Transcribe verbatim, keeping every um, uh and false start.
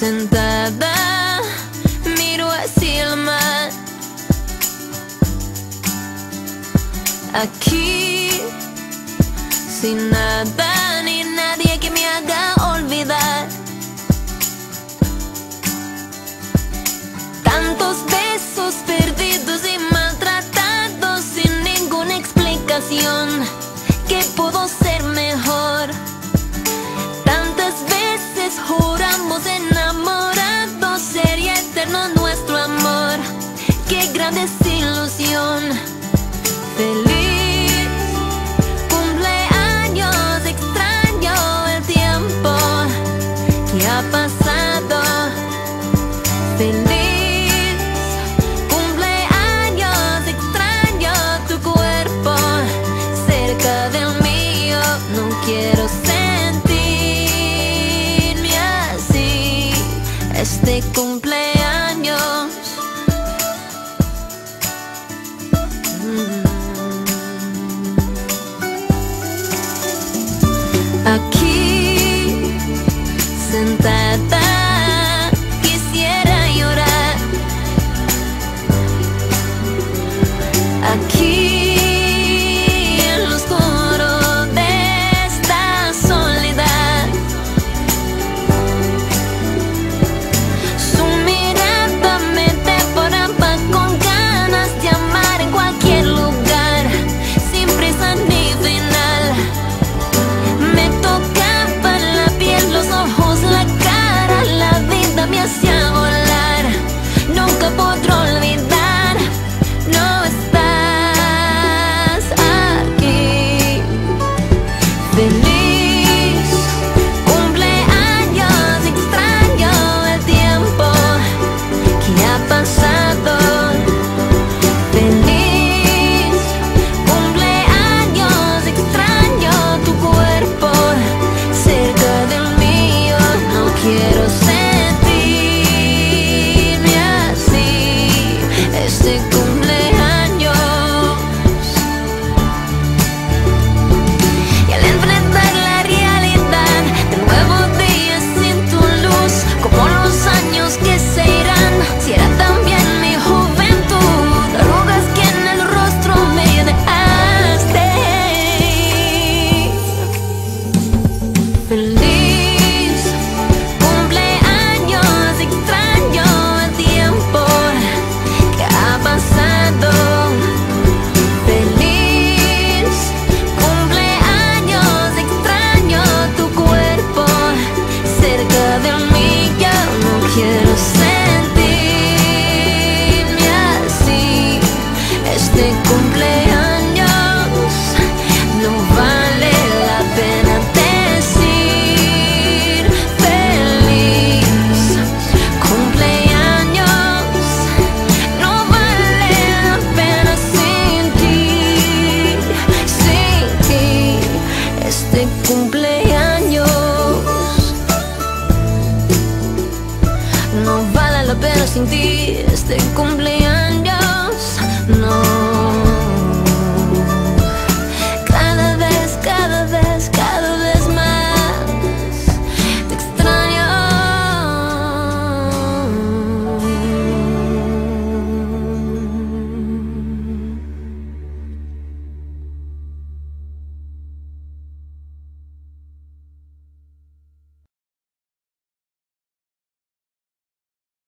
sentada, miro hacia el mar. Aquí, sin nada ni nadie que me haga olvidar. Tantos besos perdidos y maltratados sin ninguna explicación. Que puedo ser mejor. Tantas veces juramos enamorados, sería eterno nuestro amor. Qué gran desilusión. Feliz cumpleaños, extraño el tiempo que ha pasado. Feliz cumpleaños, extraño tu cuerpo cerca del mío. No quiero sentirme así este cumpleaños. Aquí, sentada, quisiera llorar. Aquí, en lo oscuro de esta soledad. Su mirada me devoraba con ganas de amar en cualquier lugar, sin prisa ni final. Me tocaba la piel, los ojos, la cara, la vida me hacía volar. Nunca podré olvidar, no estás aquí. Feliz cumpleaños, extraño el tiempo que ha pasado. Feliz cumpleaños, extraño tu cuerpo cerca del mío. No quiero sentirme así este cumpleaños. Y al enfrentar la realidad de nuevo día sin tu luz, como los años que se irán, si era también mi juventud, arrugas que en el rostro me dejaste. Feliz cumpleaños, extraño el tiempo que ha pasado. Feliz cumpleaños, extraño tu cuerpo cerca de mí. Ya no quiero sentirme así este cumpleaños. No vale la pena decir feliz cumpleaños. No vale la pena sin ti, sin ti este cumpleaños. No vale la pena sin ti este cumpleaños.